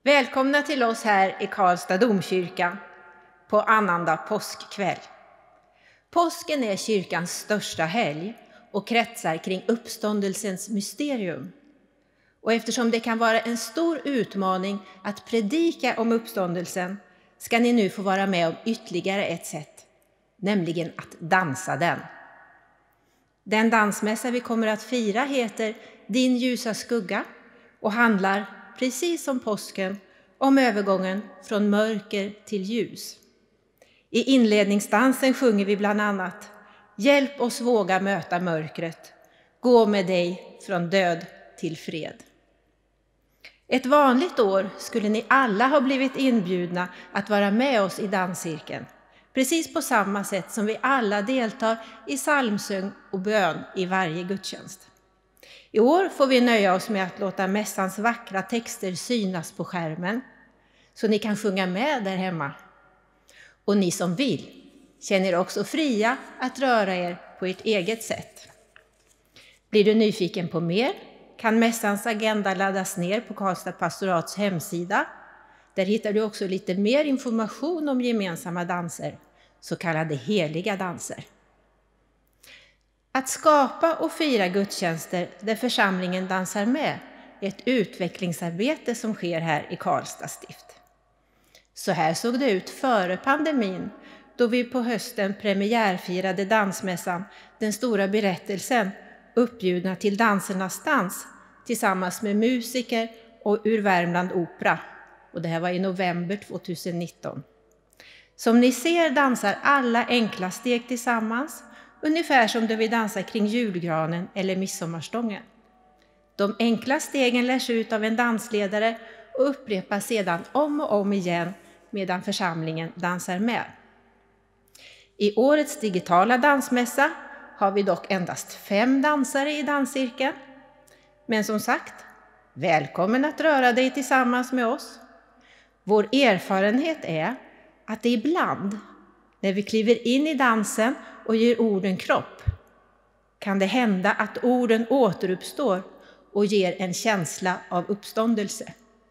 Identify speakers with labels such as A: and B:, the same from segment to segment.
A: Välkomna till oss här i Karlstad domkyrka på annandag påskkväll. Påsken är kyrkans största helg och kretsar kring uppståndelsens mysterium. Och eftersom det kan vara en stor utmaning att predika om uppståndelsen ska ni nu få vara med om ytterligare ett sätt, nämligen att dansa den. Den dansmässa vi kommer att fira heter Din ljusa skugga och handlar, precis som påsken, om övergången från mörker till ljus. I inledningsdansen sjunger vi bland annat: Hjälp oss våga möta mörkret, gå med dig från död till fred. Ett vanligt år skulle ni alla ha blivit inbjudna att vara med oss i danscirkeln, precis på samma sätt som vi alla deltar i psalmsång och bön i varje gudstjänst. I år får vi nöja oss med att låta mässans vackra texter synas på skärmen, så ni kan sjunga med där hemma. Och ni som vill, känner också fria att röra er på ert eget sätt. Blir du nyfiken på mer kan mässans agenda laddas ner på Karlstad pastorats hemsida. Där hittar du också lite mer information om gemensamma danser, så kallade heliga danser. Att skapa och fira gudstjänster där församlingen dansar med är ett utvecklingsarbete som sker här i Karlstad stift. Så här såg det ut före pandemin, då vi på hösten premiärfirade dansmässan Den stora berättelsen, uppbjudna till dansernas dans tillsammans med musiker och ur Värmland opera. Och det här var i november 2019. Som ni ser dansar alla enkla steg tillsammans, ungefär som då vi dansar kring julgranen eller midsommarstången. De enkla stegen lärs ut av en dansledare och upprepas sedan om och om igen medan församlingen dansar med. I årets digitala dansmässa har vi dock endast 5 dansare i danscirkeln. Men som sagt, välkommen att röra dig tillsammans med oss. Vår erfarenhet är att det ibland, när vi kliver in i dansen och ger orden kropp, kan det hända att orden återuppstår och ger en känsla av uppståndelse.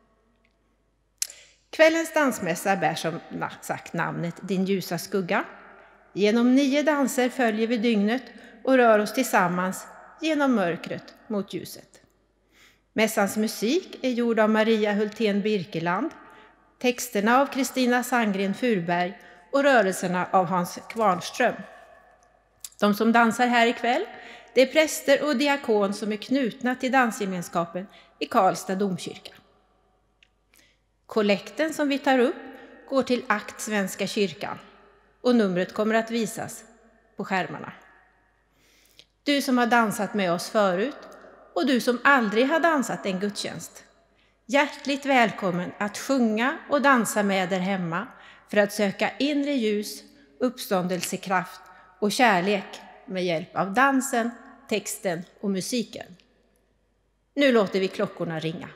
A: Kvällens dansmässa bär som sagt namnet Din ljusa skugga. Genom 9 danser följer vi dygnet och rör oss tillsammans genom mörkret mot ljuset. Mässans musik är gjord av Maria Hultén Birkeland, texterna av Kristina Sandgren Furberg och rörelserna av Hans Kvarnström. De som dansar här ikväll, det är präster och diakon som är knutna till dansgemenskapen i Karlstad domkyrka. Kollekten som vi tar upp går till Akt Svenska kyrkan och numret kommer att visas på skärmarna. Du som har dansat med oss förut och du som aldrig har dansat en gudstjänst, hjärtligt välkommen att sjunga och dansa med där hemma för att söka inre ljus, uppståndelsekraft och kärlek med hjälp av dansen, texten och musiken. Nu låter vi klockorna ringa.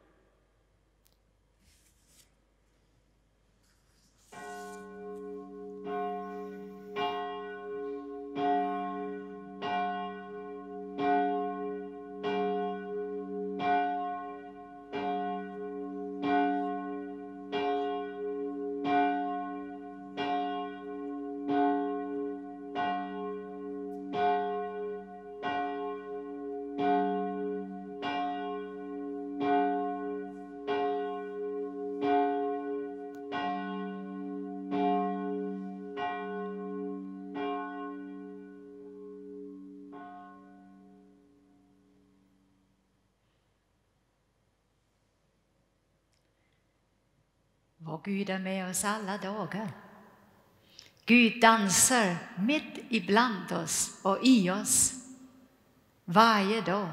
B: Vår Gud är med oss alla dagar. Gud dansar mitt ibland oss och i oss varje dag.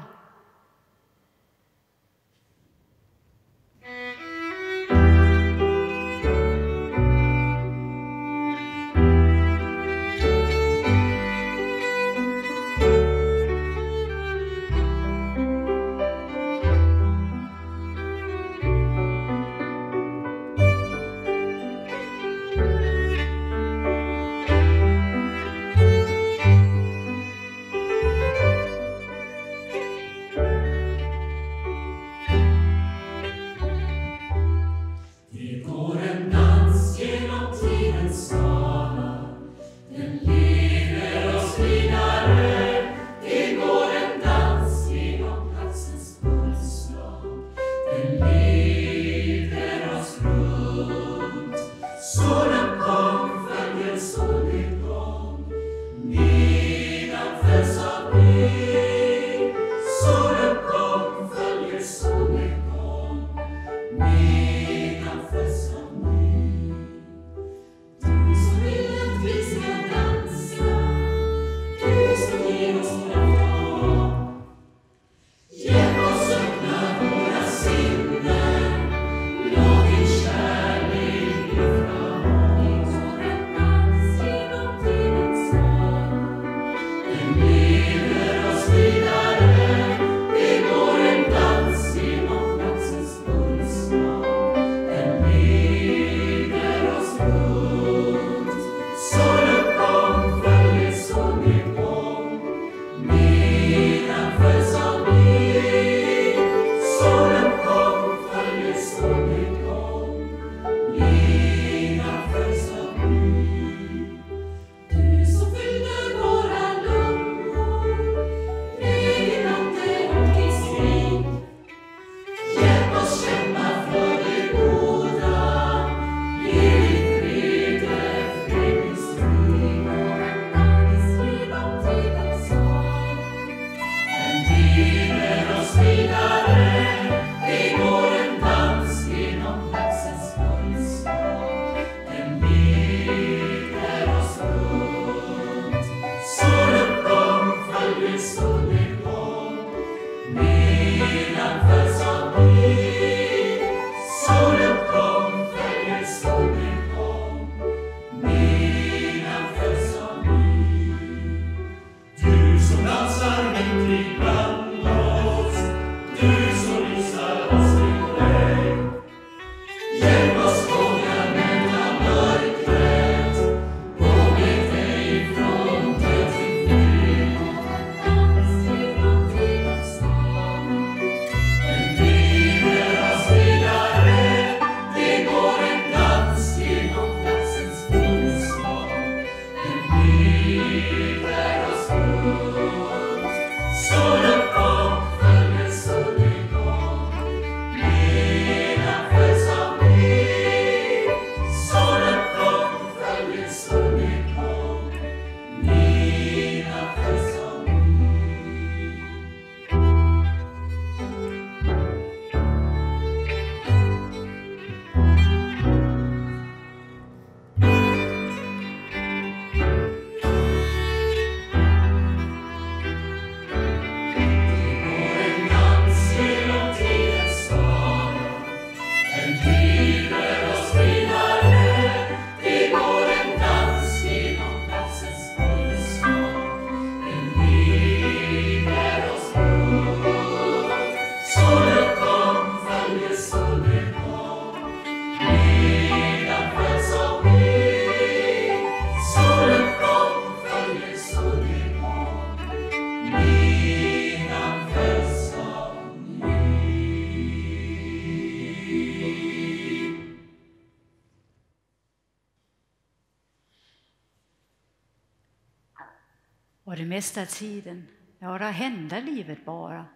B: Och det mesta av tiden, ja, där händer livet bara.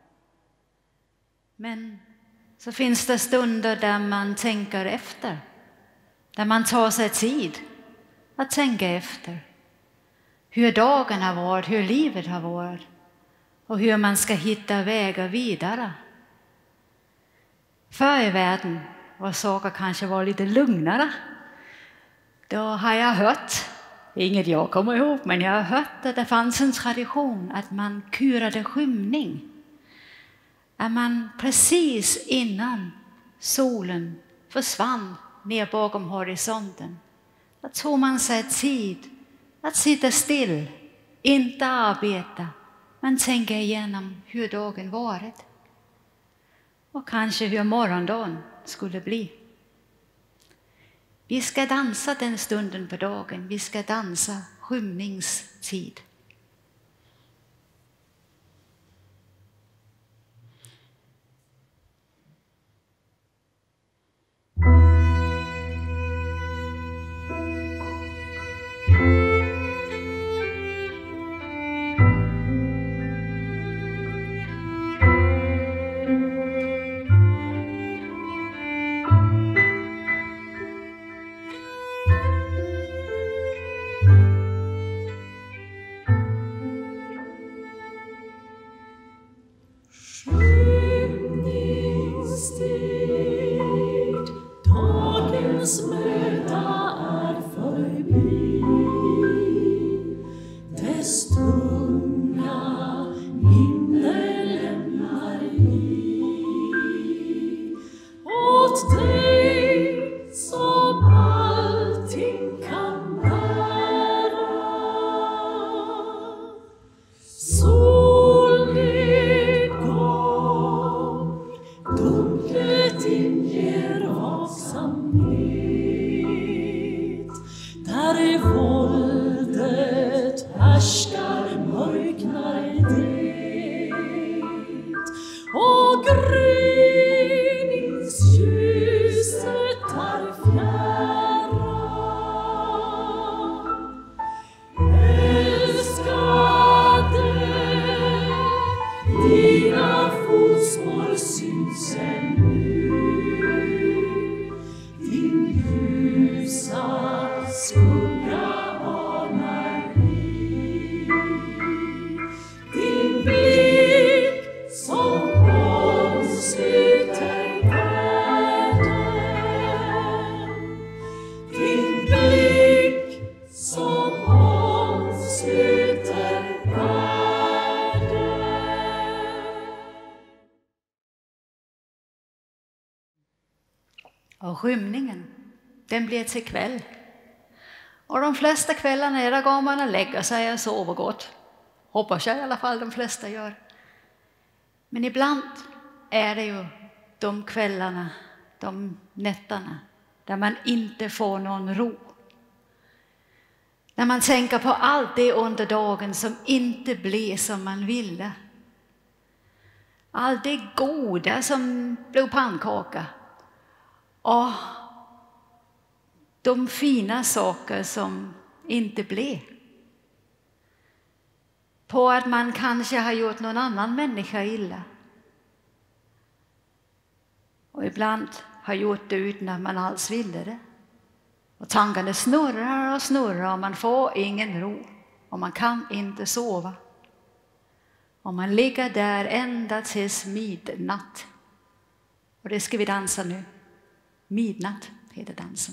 B: Men så finns det stunder där man tänker efter. Där man tar sig tid att tänka efter. Hur dagen har varit, hur livet har varit. Och hur man ska hitta vägar vidare. Förr i världen var saker kanske var lite lugnare. Då har jag hört, inget jag kommer ihåg, men jag har hört att det fanns en tradition att man kurade skymning. Att man precis innan solen försvann ner bakom horisonten, då tog man sig tid att sitta still, inte arbeta, men tänka igenom hur dagen varit. Och kanske hur morgondagen skulle bli. Vi ska dansa den stunden på dagen. Vi ska dansa skymningstid. Och skymningen, den blir till kväll. Och de flesta kvällarna där går man och lägger sig och sover gott. Hoppas jag i alla fall de flesta gör. Men ibland är det ju de kvällarna, de nätterna, där man inte får någon ro. När man tänker på allt det under dagen som inte blir som man ville. Allt det goda som blev pannkaka. Och de fina saker som inte blev. På att man kanske har gjort någon annan människa illa. Och ibland har gjort det utan att man alls ville det. Och tankarna snurrar och snurrar och man får ingen ro. Och man kan inte sova. Och man ligger där ända tills midnatt. Och det ska vi dansa nu. Midnatt heter dansen.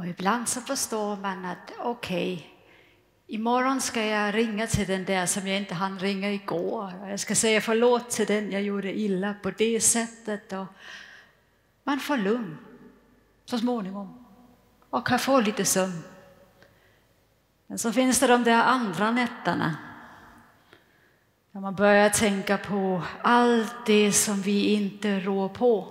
B: Och ibland så förstår man att okej, imorgon ska jag ringa till den där som jag inte hann ringa igår. Jag ska säga förlåt till den jag gjorde illa på det sättet. Och man får lugn så småningom och kan få lite sömn. Men så finns det de där andra nätterna när man börjar tänka på allt det som vi inte rår på.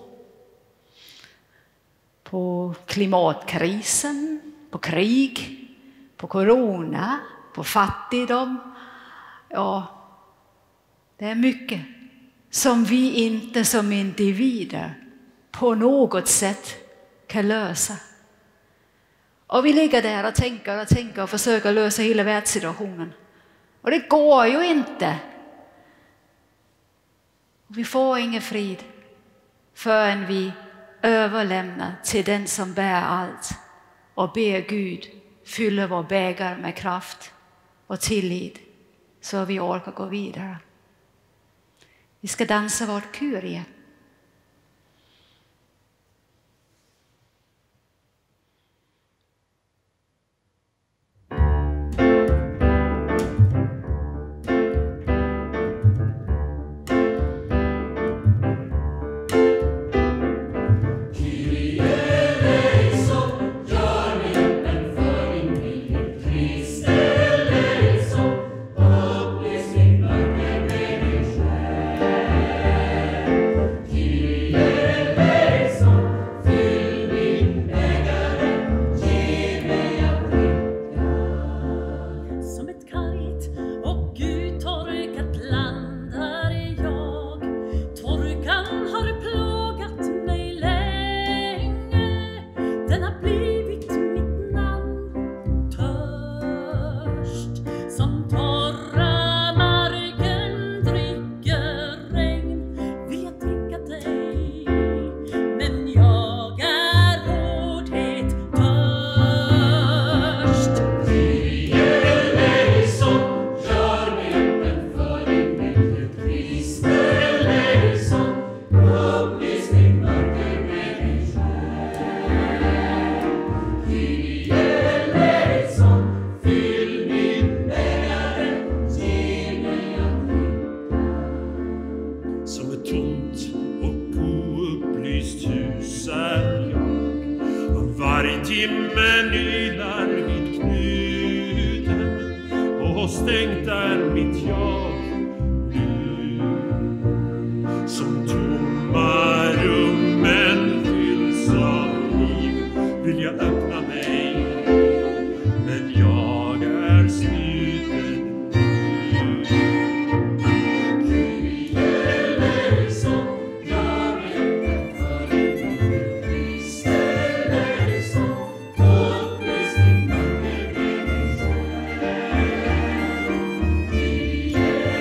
B: På klimatkrisen, på krig, på corona, på fattigdom. Ja, det är mycket som vi inte som individer på något sätt kan lösa. Och vi ligger där och tänker och försöker lösa hela världssituationen. Och det går ju inte. Vi får ingen frid förrän vi överlämnar till den som bär allt och ber Gud fylla vår bägare med kraft och tillit så vi orkar gå vidare. Vi ska dansa vårt Kyrie.
C: Yeah.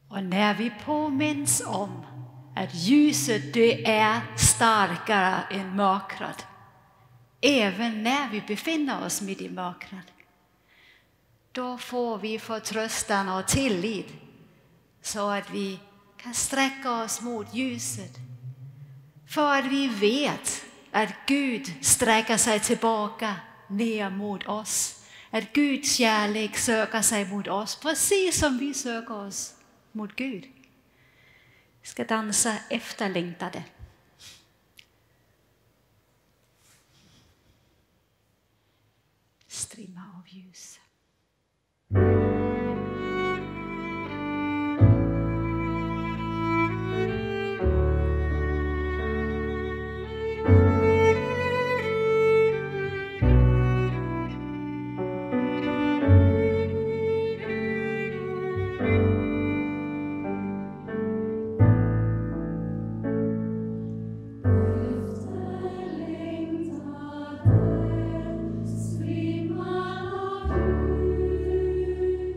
B: Och när vi påminns om att ljuset det är starkare än mörkret, även när vi befinner oss mitt i mörkret, då får vi förtröstan och tillit så att vi kan sträcka oss mot ljuset. För att vi vet att Gud sträcker sig tillbaka ner mot oss. Att Guds kärlek söker sig mot oss precis som vi söker oss mot Gud. Vi ska dansa efterlängtade. Strimma av ljus.
C: Stream of you.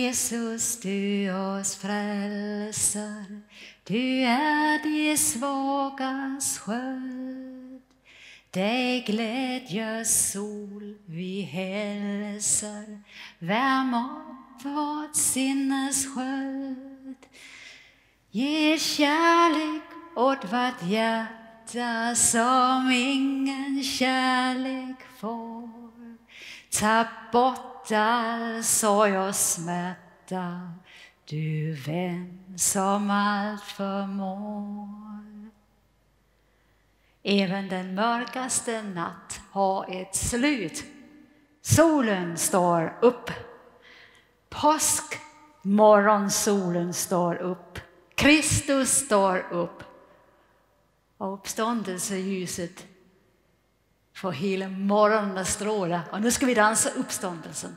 B: Jesus, du oss frälser, du är de svagas sköld. Dig glädjes sol vi hälsar, värm upp vårt sinnes sköld. Ge kärlek åt vårt hjärta som ingen kärlek får. Ta bort all sorg och smärta, du vän som allt förmår. Även den mörkaste natt har ett slut. Solen står upp. Påskmorgonsolen står upp. Kristus står upp. Och uppståndelseljuset får hela morgonen att stråla. Och nu ska vi dansa uppståndelsen.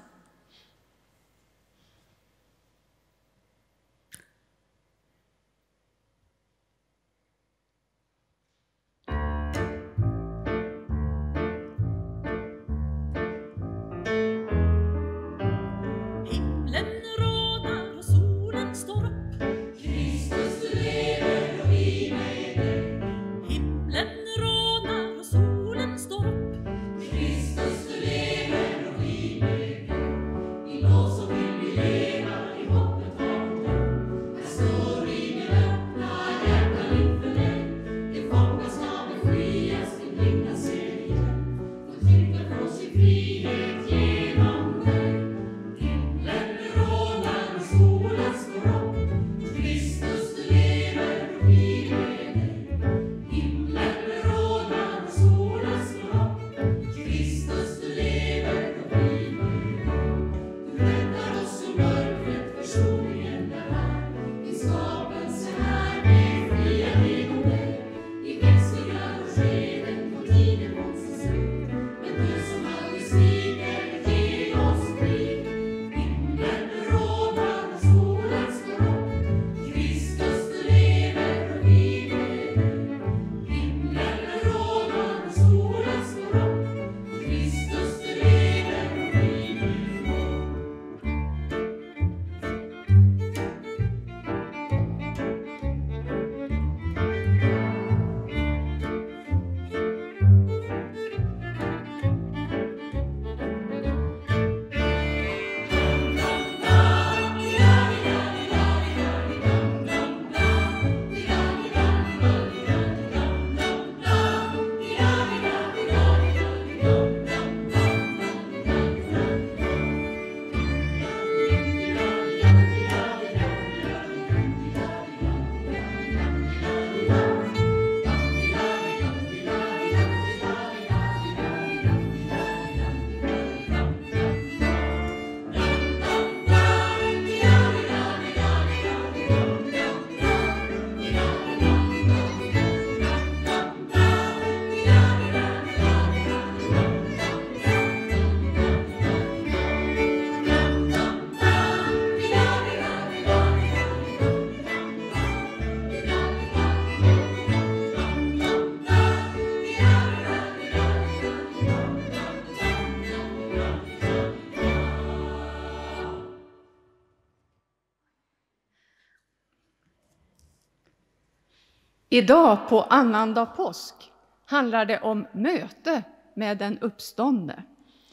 C: Idag på annandag påsk handlar det om möte med den uppståndne.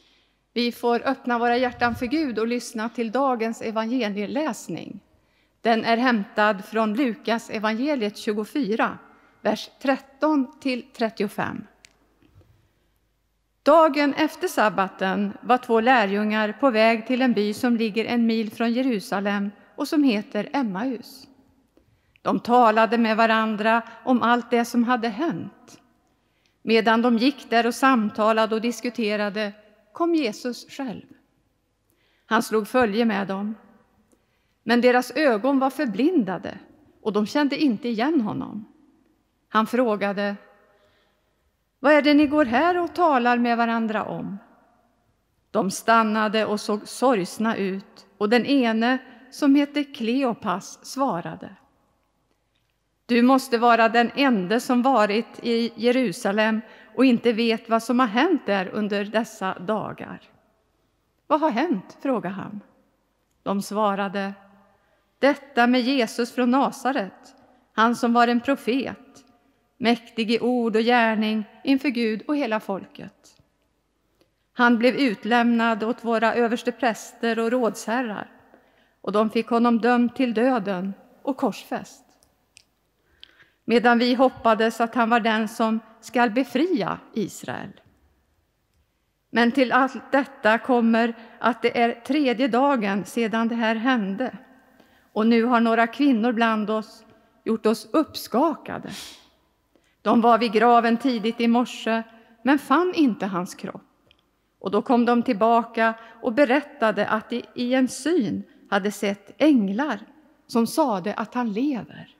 C: Vi får öppna våra hjärtan för Gud och lyssna till dagens evangelieläsning. Den är hämtad från Lukas evangeliet 24, vers 13-35. Dagen efter sabbaten var 2 lärjungar på väg till en by som ligger 1 mil från Jerusalem och som heter Emmaus. De talade med varandra om allt det som hade hänt. Medan de gick där och samtalade och diskuterade kom Jesus själv. Han slog följe med dem. Men deras ögon var förblindade och de kände inte igen honom. Han frågade: "Vad är det ni går här och talar med varandra om?" De stannade och såg sorgsna ut, och den ene, som hette Kleopas, svarade: "Du måste vara den enda som varit i Jerusalem och inte vet vad som har hänt där under dessa dagar." "Vad har hänt?" frågade han. De svarade: detta med Jesus från Nasaret, han som var en profet, mäktig i ord och gärning inför Gud och hela folket. Han blev utlämnad åt våra överstepräster och rådsherrar, och de fick honom dömd till döden och korsfäst. Medan vi hoppades att han var den som skall befria Israel. Men till allt detta kommer att det är 3:e dagen sedan det här hände. Och nu har några kvinnor bland oss gjort oss uppskakade. De var vid graven tidigt i morse, men fann inte hans kropp. Och då kom de tillbaka och berättade att de i en syn hade sett änglar som sade att han lever.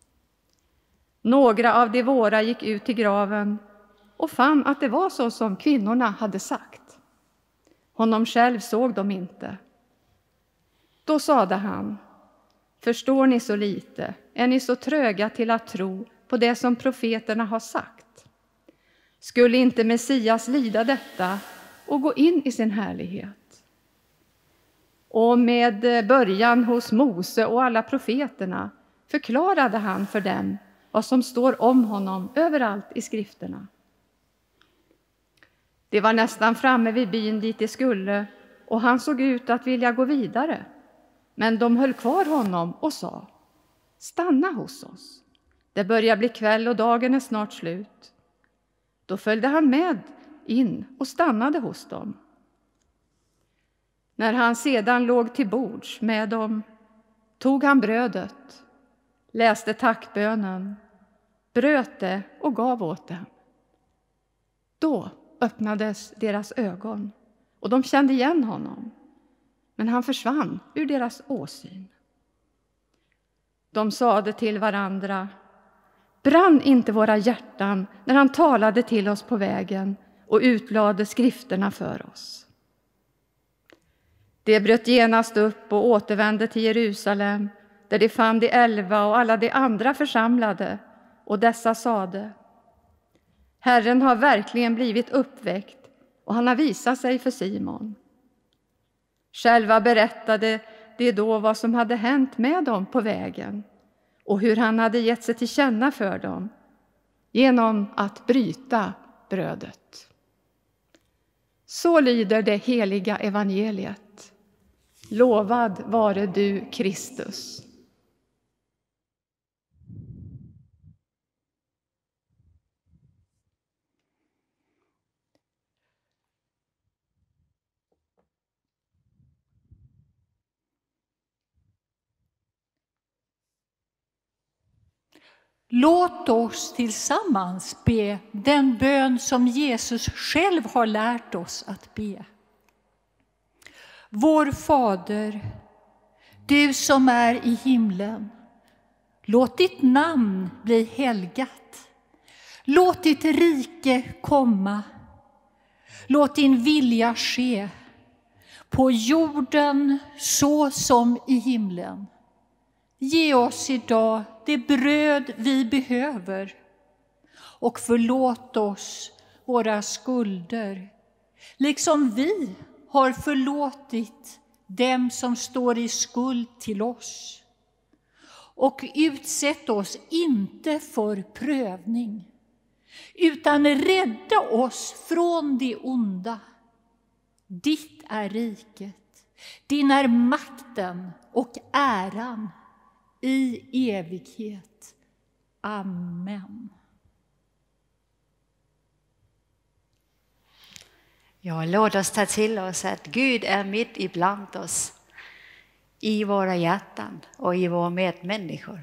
C: Några av de våra gick ut till graven och fann att det var så som kvinnorna hade sagt. Honom själv såg de inte. Då sade han: förstår ni så lite? Är ni så tröga till att tro på det som profeterna har sagt? Skulle inte Messias lida detta och gå in i sin härlighet? Och med början hos Mose och alla profeterna förklarade han för dem vad som står om honom överallt i skrifterna. Det var nästan framme vid byn dit de skulle, och han såg ut att vilja gå vidare. Men de höll kvar honom och sa: stanna hos oss. Det börjar bli kväll och dagen är snart slut. Då följde han med in och stannade hos dem. När han sedan låg till bords med dem tog han brödet, läste tackbönen, bröt det och gav åt dem. Då öppnades deras ögon och de kände igen honom, men han försvann ur deras åsyn. De sade till varandra: brann inte våra hjärtan när han talade till oss på vägen och utlade skrifterna för oss? De bröt genast upp och återvände till Jerusalem, där de fann de 11 och alla de andra församlade, och dessa sade: Herren har verkligen blivit uppväckt och han har visat sig för Simon. Själva berättade de då vad som hade hänt med dem på vägen och hur han hade gett sig till känna för dem genom att bryta brödet. Så lyder det heliga evangeliet. Lovad vare du, Kristus.
D: Låt oss tillsammans be den bön som Jesus själv har lärt oss att be. Vår Fader, du som är i himlen, låt ditt namn bli helgat. Låt ditt rike komma. Låt din vilja ske på jorden så som i himlen. Ge oss idag det bröd vi behöver och förlåt oss våra skulder, liksom vi har förlåtit dem som står i skuld till oss. Och utsätt oss inte för prövning, utan rädda oss från det onda. Ditt är riket, din är makten och äran i evighet. Amen.
B: Ja, låt oss ta till oss att Gud är mitt ibland oss, i våra hjärtan och i våra medmänniskor.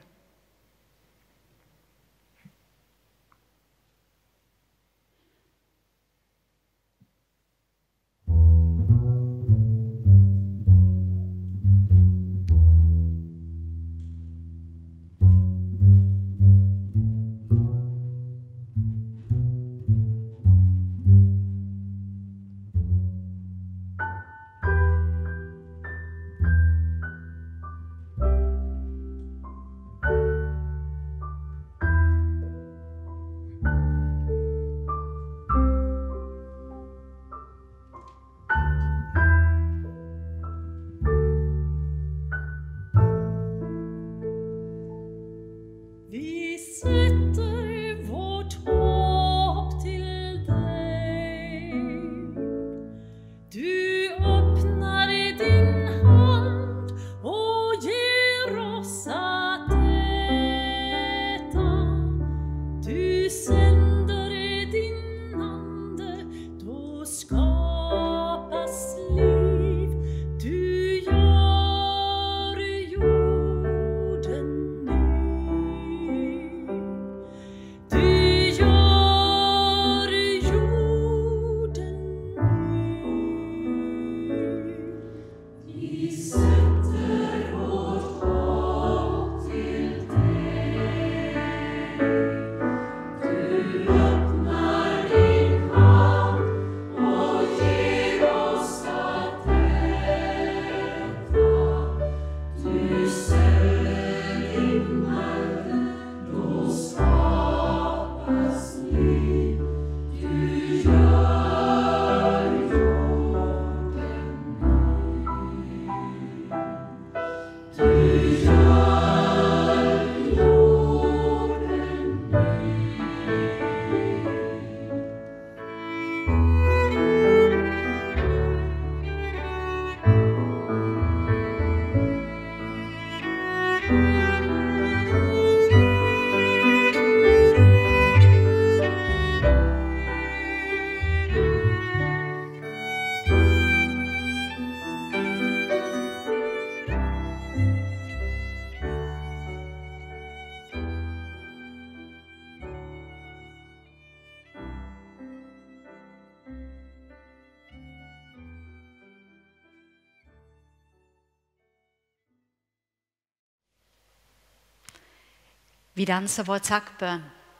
B: Vi dansar vår tackbön.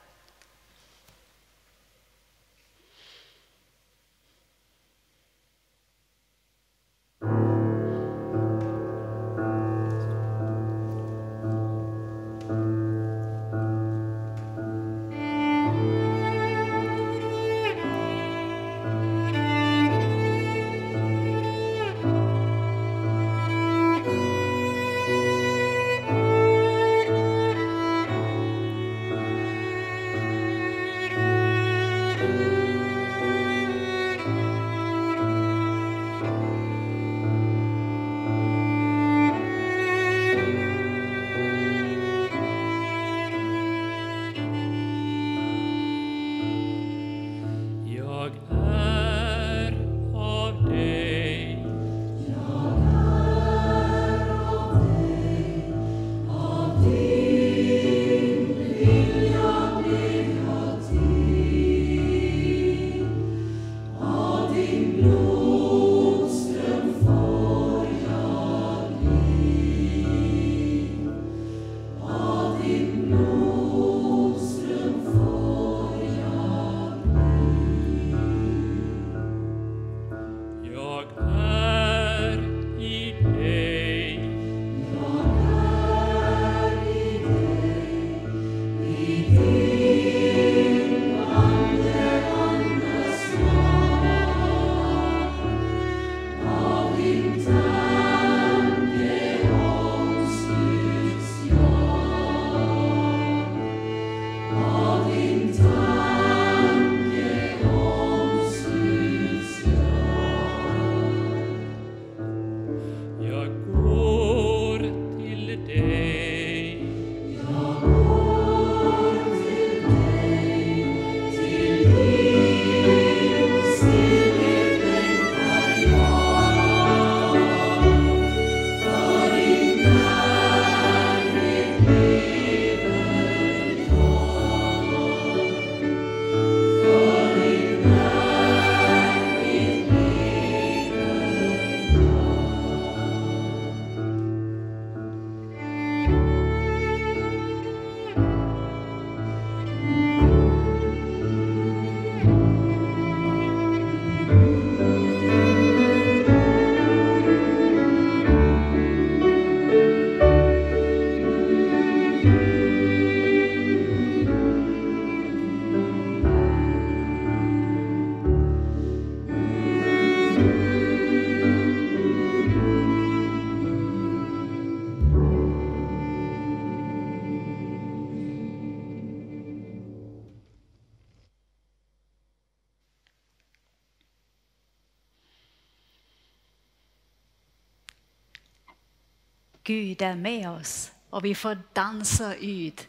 B: Gud är med oss och vi får dansa ut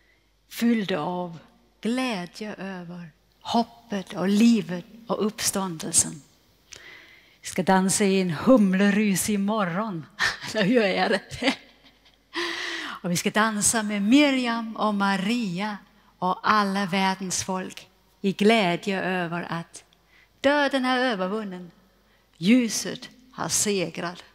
B: fyllda av glädje över hoppet och livet och uppståndelsen. Vi ska dansa i en humlerus i morgon. Eller hur är det? Och vi ska dansa med Miriam och Maria och alla världens folk i glädje över att döden är övervunnen. Ljuset har segrat.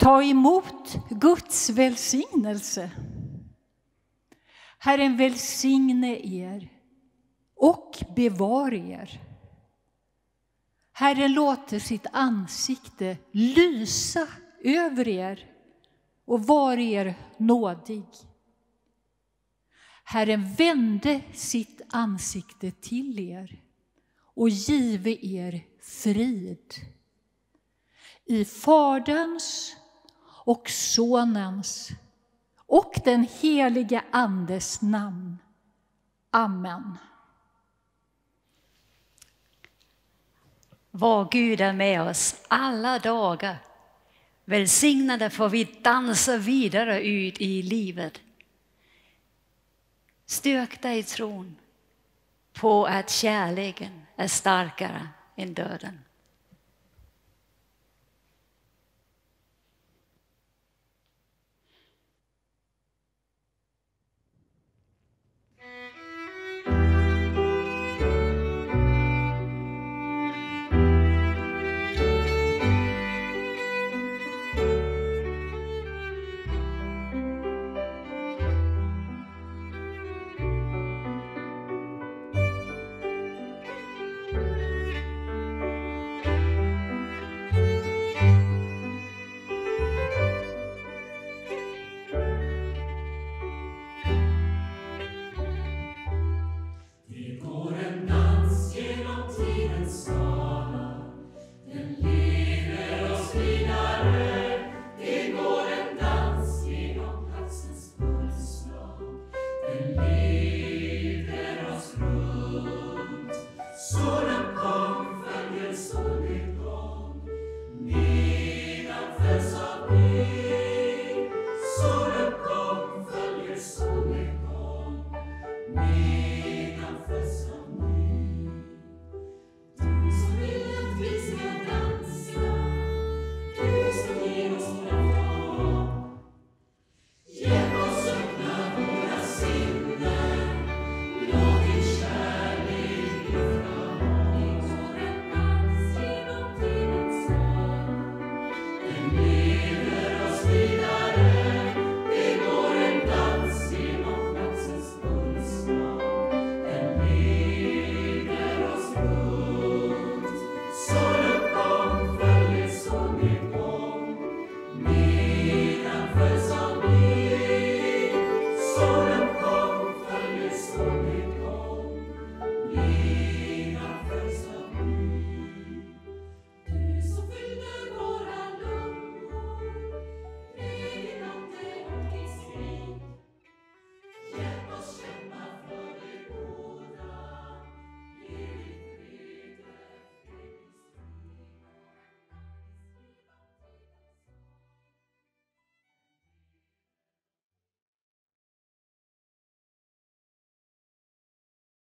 D: Ta emot Guds välsignelse. Herren välsigne er och bevara er. Herren låter sitt ansikte lysa över er och vara er nådig. Herren vände sitt ansikte till er och give er frid. I Faderns och Sonens och den helige Andes namn. Amen.
B: Vår Gud är med oss alla dagar. Välsignade får vi dansa vidare ut i livet. Styrk dig i tron på att kärleken är starkare än döden.